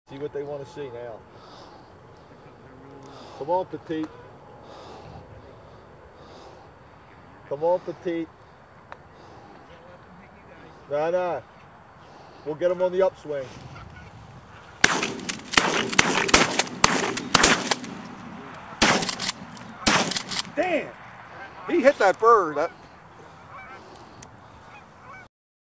See what they want to see now. Come on, Petite. Come on, Petite. No. We'll get them on the upswing. Damn! He hit that bird.